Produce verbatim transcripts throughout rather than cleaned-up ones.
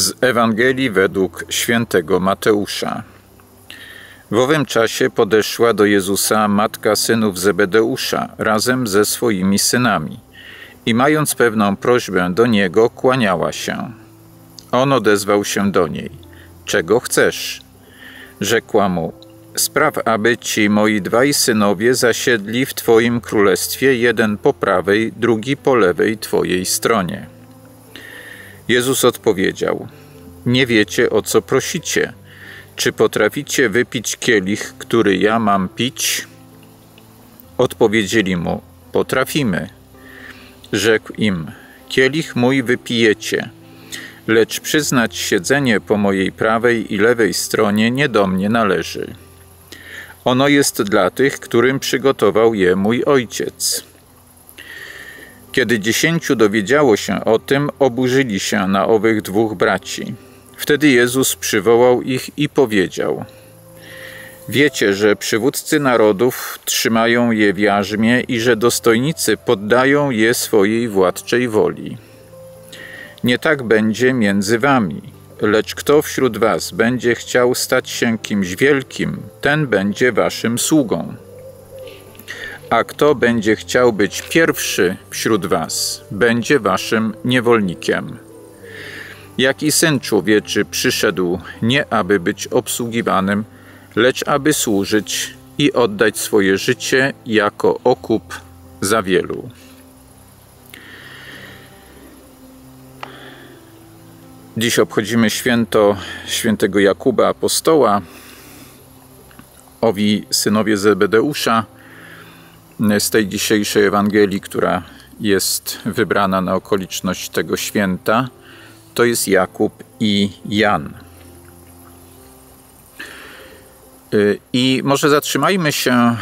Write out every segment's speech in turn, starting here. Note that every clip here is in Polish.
Z Ewangelii według świętego Mateusza. W owym czasie podeszła do Jezusa matka synów Zebedeusza razem ze swoimi synami i mając pewną prośbę do Niego, kłaniała się. On odezwał się do niej: czego chcesz? Rzekła mu: spraw, aby ci moi dwaj synowie zasiedli w Twoim królestwie, jeden po prawej, drugi po lewej Twojej stronie. Jezus odpowiedział: nie wiecie, o co prosicie. Czy potraficie wypić kielich, który ja mam pić? Odpowiedzieli mu: potrafimy. Rzekł im: kielich mój wypijecie, lecz przyznać siedzenie po mojej prawej i lewej stronie nie do mnie należy. Ono jest dla tych, którym przygotował je mój Ojciec. Kiedy dziesięciu dowiedziało się o tym, oburzyli się na owych dwóch braci. Wtedy Jezus przywołał ich i powiedział: wiecie, że przywódcy narodów trzymają je w jarzmie i że dostojnicy poddają je swojej władczej woli. Nie tak będzie między wami, lecz kto wśród was będzie chciał stać się kimś wielkim, ten będzie waszym sługą. A kto będzie chciał być pierwszy wśród was, będzie waszym niewolnikiem. Jak i Syn Człowieczy przyszedł nie aby być obsługiwanym, lecz aby służyć i oddać swoje życie jako okup za wielu. Dziś obchodzimy święto świętego Jakuba Apostoła. Owi synowie Zebedeusza z tej dzisiejszej Ewangelii, która jest wybrana na okoliczność tego święta, to jest Jakub i Jan. I może zatrzymajmy się,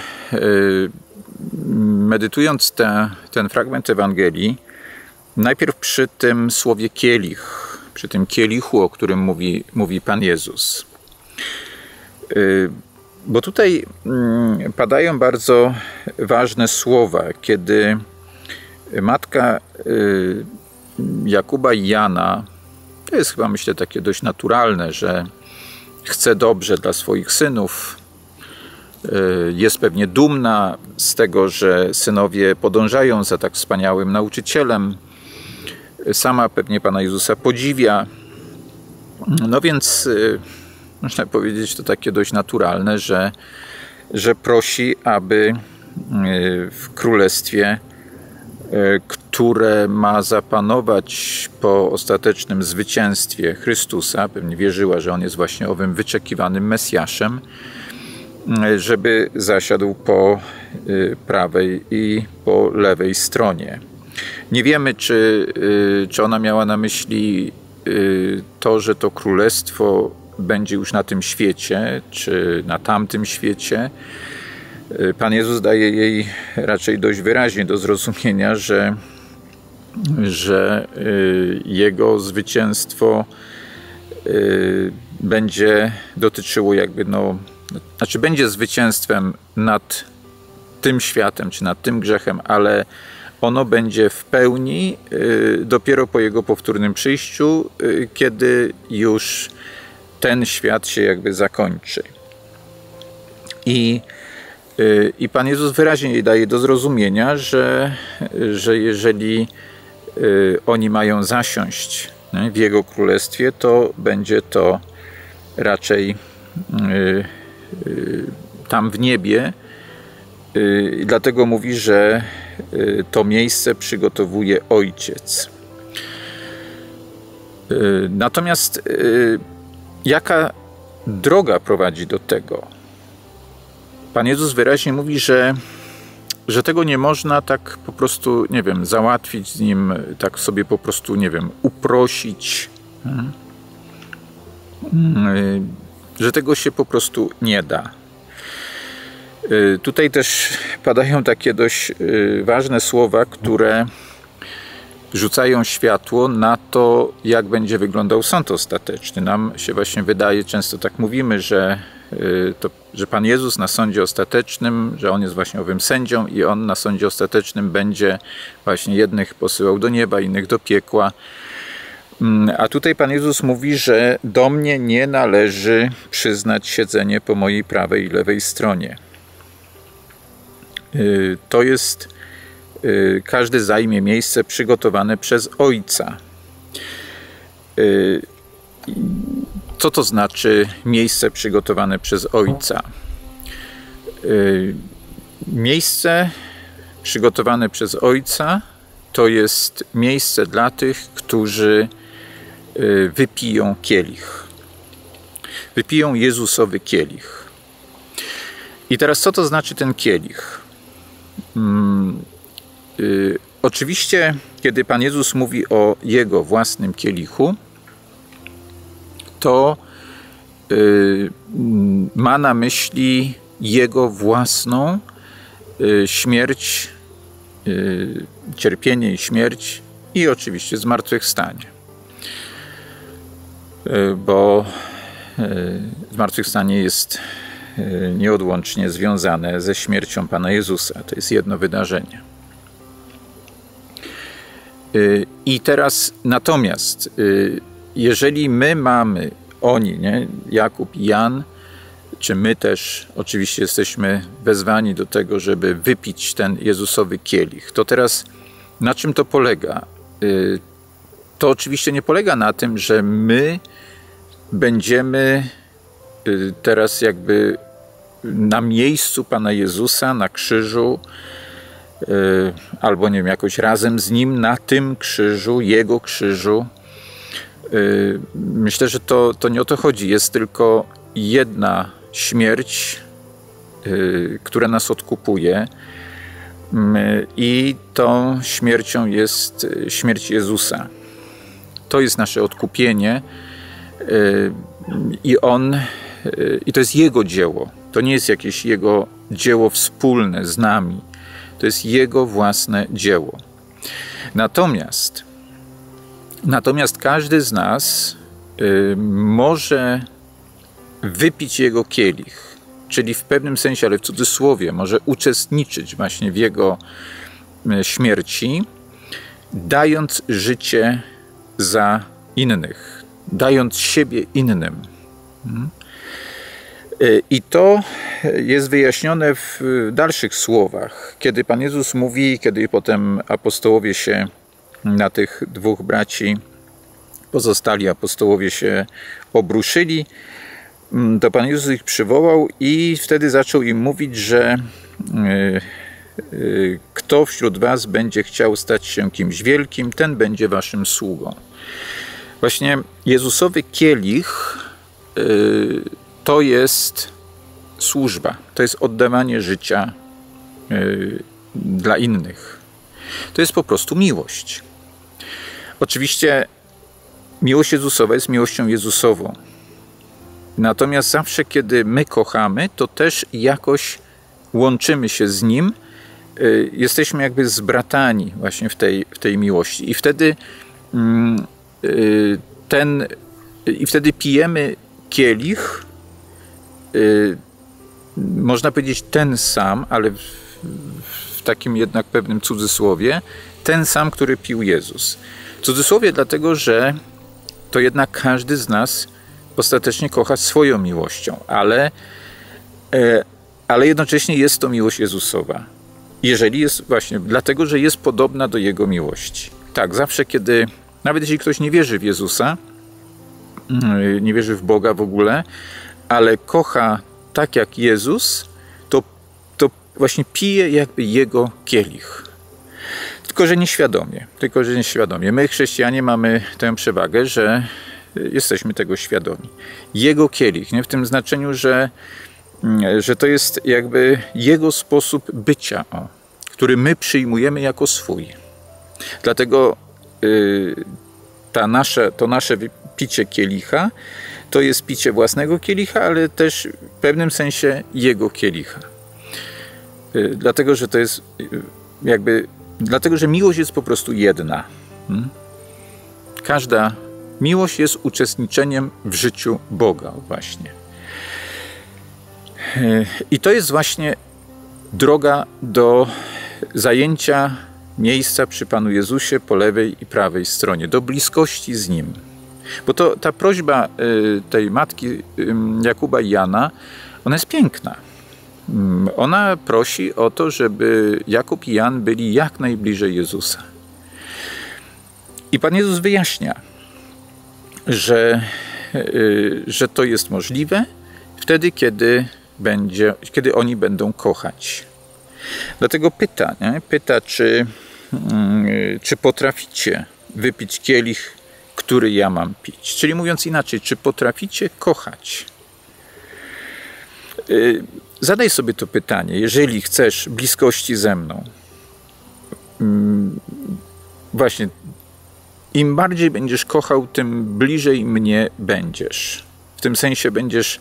medytując te, ten fragment Ewangelii, najpierw przy tym słowie kielich, przy tym kielichu, o którym mówi, mówi Pan Jezus. Bo tutaj padają bardzo ważne słowa, kiedy matka Jakuba i Jana, to jest chyba, myślę, takie dość naturalne, że chce dobrze dla swoich synów, jest pewnie dumna z tego, że synowie podążają za tak wspaniałym nauczycielem, sama pewnie Pana Jezusa podziwia. No więc można powiedzieć, to takie dość naturalne, że, że prosi, aby w królestwie, które ma zapanować po ostatecznym zwycięstwie Chrystusa, pewnie wierzyła, że On jest właśnie owym wyczekiwanym Mesjaszem, żeby zasiadł po prawej i po lewej stronie. Nie wiemy, czy, czy ona miała na myśli to, że to królestwo będzie już na tym świecie, czy na tamtym świecie. Pan Jezus daje jej raczej dość wyraźnie do zrozumienia, że, że Jego zwycięstwo będzie dotyczyło jakby, no, znaczy będzie zwycięstwem nad tym światem, czy nad tym grzechem, ale ono będzie w pełni dopiero po Jego powtórnym przyjściu, kiedy już ten świat się jakby zakończy. I, i Pan Jezus wyraźnie jej daje do zrozumienia, że, że jeżeli oni mają zasiąść w Jego królestwie, to będzie to raczej tam w niebie. I dlatego mówi, że to miejsce przygotowuje Ojciec. Natomiast jaka droga prowadzi do tego? Pan Jezus wyraźnie mówi, że, że tego nie można tak po prostu, nie wiem, załatwić z Nim, tak sobie po prostu, nie wiem, uprosić. Że tego się po prostu nie da. Tutaj też padają takie dość ważne słowa, które rzucają światło na to, jak będzie wyglądał sąd ostateczny. Nam się właśnie wydaje, często tak mówimy, że, to, że Pan Jezus na sądzie ostatecznym, że On jest właśnie owym sędzią i On na sądzie ostatecznym będzie właśnie jednych posyłał do nieba, innych do piekła. A tutaj Pan Jezus mówi, że do mnie nie należy przyznać siedzenie po mojej prawej i lewej stronie. To jest, każdy zajmie miejsce przygotowane przez Ojca. Co to znaczy miejsce przygotowane przez Ojca? Miejsce przygotowane przez Ojca to jest miejsce dla tych, którzy wypiją kielich. Wypiją Jezusowy kielich. I teraz co to znaczy ten kielich? Hmm, y, oczywiście, kiedy Pan Jezus mówi o Jego własnym kielichu, to y, ma na myśli Jego własną y, śmierć, y, cierpienie i śmierć i oczywiście zmartwychwstanie. Y, bo y, zmartwychwstanie jest y, nieodłącznie związane ze śmiercią Pana Jezusa. To jest jedno wydarzenie. Y, I teraz natomiast y, jeżeli my mamy, oni, nie, Jakub i Jan, czy my też oczywiście jesteśmy wezwani do tego, żeby wypić ten Jezusowy kielich, to teraz na czym to polega? To oczywiście nie polega na tym, że my będziemy teraz jakby na miejscu Pana Jezusa, na krzyżu, albo nie wiem, jakoś razem z Nim na tym krzyżu, Jego krzyżu. Myślę, że to, to nie o to chodzi. Jest tylko jedna śmierć, która nas odkupuje, i tą śmiercią jest śmierć Jezusa. To jest nasze odkupienie i On, i to jest Jego dzieło. To nie jest jakieś Jego dzieło wspólne z nami. To jest Jego własne dzieło. Natomiast Natomiast każdy z nas y, może wypić Jego kielich, czyli w pewnym sensie, ale w cudzysłowie, może uczestniczyć właśnie w Jego y, śmierci, dając życie za innych, dając siebie innym. Y, I to jest wyjaśnione w dalszych słowach, kiedy Pan Jezus mówi, kiedy potem apostołowie się na tych dwóch braci, pozostali apostołowie się obruszyli, to Pan Jezus ich przywołał i wtedy zaczął im mówić, że kto wśród was będzie chciał stać się kimś wielkim, ten będzie waszym sługą. Właśnie Jezusowy kielich to jest służba, to jest oddawanie życia dla innych. To jest po prostu miłość. Oczywiście miłość Jezusowa jest miłością Jezusową. Natomiast zawsze, kiedy my kochamy, to też jakoś łączymy się z Nim, jesteśmy jakby zbratani właśnie w tej, w tej miłości. I wtedy ten, i wtedy pijemy kielich, można powiedzieć ten sam, ale w, w takim jednak pewnym cudzysłowie, ten sam, który pił Jezus. W cudzysłowie dlatego, że to jednak każdy z nas ostatecznie kocha swoją miłością, ale, ale jednocześnie jest to miłość Jezusowa. Jeżeli jest właśnie, dlatego, że jest podobna do Jego miłości. Tak, zawsze kiedy, nawet jeśli ktoś nie wierzy w Jezusa, nie wierzy w Boga w ogóle, ale kocha tak jak Jezus, to, to właśnie pije jakby Jego kielich. Tylko, że nieświadomie. Tylko, że nieświadomie. My, chrześcijanie, mamy tę przewagę, że jesteśmy tego świadomi. Jego kielich, nie? W tym znaczeniu, że, że to jest jakby Jego sposób bycia, o, który my przyjmujemy jako swój. Dlatego y, ta nasze, to nasze picie kielicha to jest picie własnego kielicha, ale też w pewnym sensie Jego kielicha. Y, dlatego, że to jest y, jakby Dlatego, że miłość jest po prostu jedna. Każda miłość jest uczestniczeniem w życiu Boga właśnie. I to jest właśnie droga do zajęcia miejsca przy Panu Jezusie po lewej i prawej stronie, do bliskości z Nim. Bo to ta prośba tej matki Jakuba i Jana, ona jest piękna. Ona prosi o to, żeby Jakub i Jan byli jak najbliżej Jezusa. I Pan Jezus wyjaśnia, że, że to jest możliwe wtedy, kiedy, będzie, kiedy oni będą kochać. Dlatego pyta, nie? pyta czy, czy potraficie wypić kielich, który ja mam pić. Czyli mówiąc inaczej, czy potraficie kochać? Zadaj sobie to pytanie, jeżeli chcesz bliskości ze mną. Właśnie, im bardziej będziesz kochał, tym bliżej mnie będziesz. W tym sensie będziesz,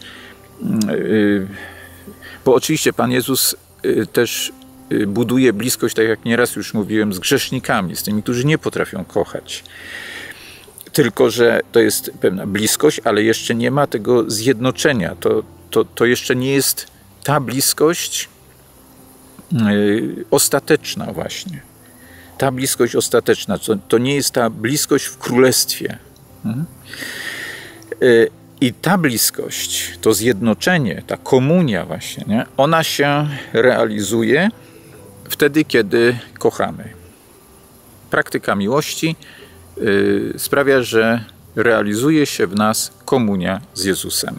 bo oczywiście Pan Jezus też buduje bliskość, tak jak nieraz już mówiłem, z grzesznikami, z tymi, którzy nie potrafią kochać. Tylko że to jest pewna bliskość, ale jeszcze nie ma tego zjednoczenia. To, to, to jeszcze nie jest ta bliskość yy, ostateczna właśnie. Ta bliskość ostateczna. To, to nie jest ta bliskość w królestwie. Mhm. Yy, I ta bliskość, to zjednoczenie, ta komunia właśnie, nie? Ona się realizuje wtedy, kiedy kochamy. Praktyka miłości yy, sprawia, że realizuje się w nas komunia z Jezusem.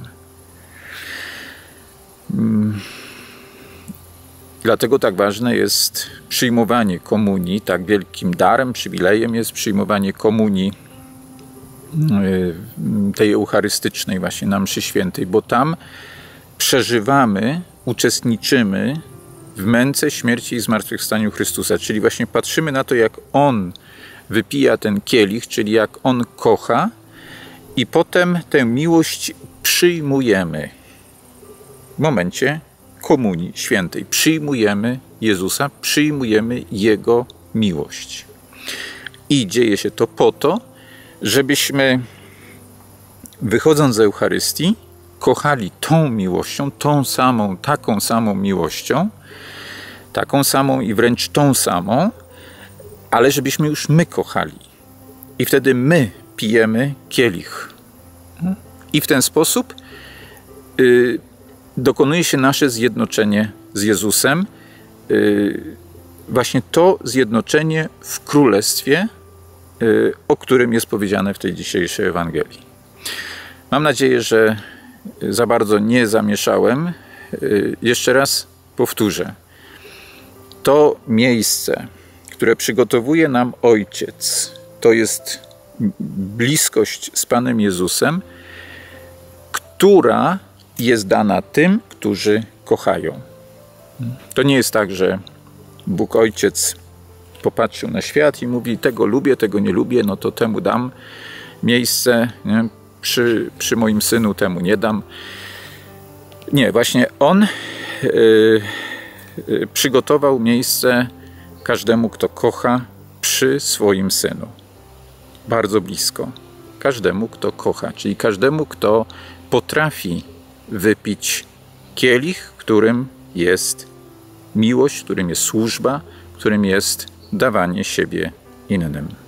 Hmm. Dlatego tak ważne jest przyjmowanie komunii, tak wielkim darem, przywilejem jest przyjmowanie komunii yy, tej eucharystycznej właśnie na mszy świętej, bo tam przeżywamy, uczestniczymy w męce, śmierci i zmartwychwstaniu Chrystusa. Czyli właśnie patrzymy na to, jak On wypija ten kielich, czyli jak On kocha i potem tę miłość przyjmujemy. W momencie komunii świętej przyjmujemy Jezusa, przyjmujemy Jego miłość. I dzieje się to po to, żebyśmy wychodząc z Eucharystii kochali tą miłością, tą samą, taką samą miłością, taką samą i wręcz tą samą, ale żebyśmy już my kochali. I wtedy my pijemy kielich. I w ten sposób y, dokonuje się nasze zjednoczenie z Jezusem. Y, właśnie to zjednoczenie w Królestwie, y, o którym jest powiedziane w tej dzisiejszej Ewangelii. Mam nadzieję, że za bardzo nie zamieszałem. Y, jeszcze raz powtórzę. To miejsce, które przygotowuje nam Ojciec, to jest bliskość z Panem Jezusem, która jest dana tym, którzy kochają. To nie jest tak, że Bóg Ojciec popatrzył na świat i mówi, tego lubię, tego nie lubię, no to temu dam miejsce, nie? Przy, przy moim synu temu nie dam. Nie, właśnie On yy, yy, przygotował miejsce każdemu, kto kocha, przy swoim synu. Bardzo blisko. Każdemu, kto kocha, czyli każdemu, kto potrafi wypić kielich, którym jest miłość, którym jest służba, którym jest dawanie siebie innym.